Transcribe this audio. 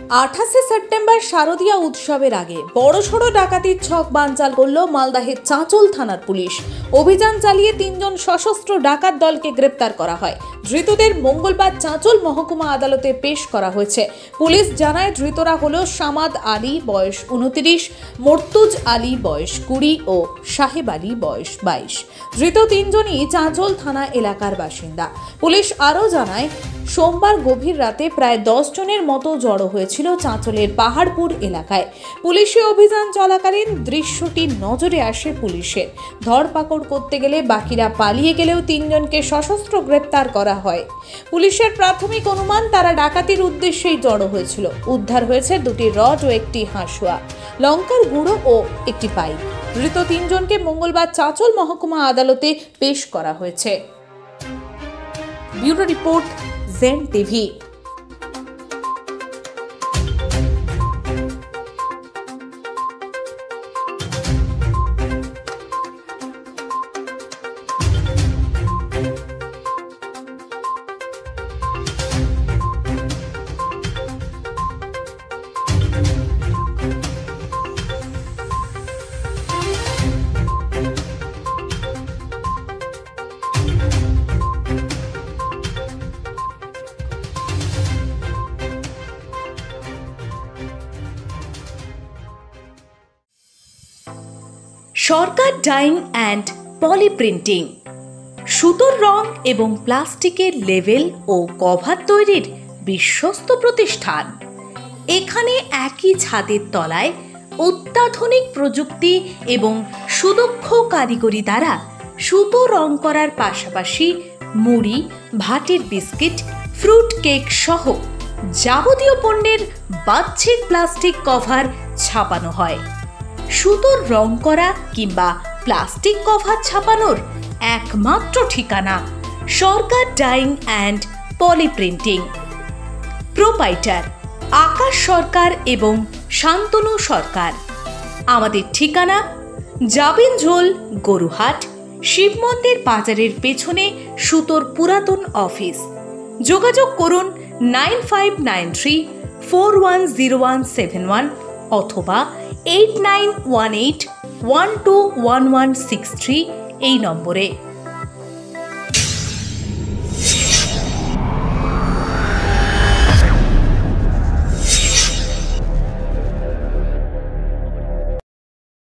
28 September শারদীয়া উৎসবের আগে বড়সড় ডাকাতির ছক বানচাল করল মালদহের চাঁচল থানার পুলিশ। অভিযান চালিয়ে 3 জন সশস্ত্র ডাকাত দলকে গ্রেপ্তার করা হয়। ধৃতদের মঙ্গলবার চাঁচল মহকুমা আদালতে পেশ করা হয়েছে। পুলিশ জানায় ধৃতরা হলো সামাদ আলী বয়স 29, মর্তুজ আলী বয়স 20 ও সাহেব আলী বয়স 22। ধৃত 3 জনই চাঁচল থানা এলাকার বাসিন্দা। পুলিশ আরও জানায় সোমবার গভীর রাতে প্রায় 10 জনের মতো জড়ো হয়েছিল চাঁচলের পাহাড়পুর এলাকায়। পুলিশি অভিযান চলাকালীন দৃশ্যটি নজরে আসে পুলিশের। ধরপাকড় করতে গেলে বাকিরা পালিয়ে গেলেও 3 জনকে সশস্ত্র গ্রেপ্তার করা হয়। পুলিশের প্রাথমিক অনুমান তারা ডাকাতির উদ্দেশ্যেই জড়ো হয়েছিল। উদ্ধার হয়েছে 2টি রড ও একটি হাঁসুয়া, লঙ্কার গুঁড়ো ও একটি পাইপ। ধৃত 3 জনকে মঙ্গলবার চাঁচল মহকুমা আদালতে পেশ করা হয়েছে। Bureau report, Zen TV. Sarkar dyeing and poly printing, সুতোর রং এবং প্লাস্টিকের লেবেল ও কভার তৈরির বিশ্বস্ত প্রতিষ্ঠান। এখানে একই ছাদের তলায় অত্যাধুনিক প্রযুক্তি এবং সুদক্ষ কারিগরি দ্বারা সুতো রং করার পাশাপাশি মুড়ি, ভাতের বিস্কিট, ফ্রুট কেক সহ যাবতীয় পণ্যের বাহ্যিক প্লাস্টিক কভার ছাপানো হয়। সুতোর রং করা কিংবা প্লাস্টিক কভার ছাপানোর একমাত্র ঠিকানা Sarkar dyeing and poly printing. Proprietor Akash Sarkar এবং শান্তনু সরকার। আমাদের ঠিকানা জাবিনঝোল, গরুহাট, শিব মন্দির বাজারের পেছনে সুতোর পুরাতন অফিস। যোগাযোগ করুন 9593410171 অথবা 8918121163 এই নম্বরে।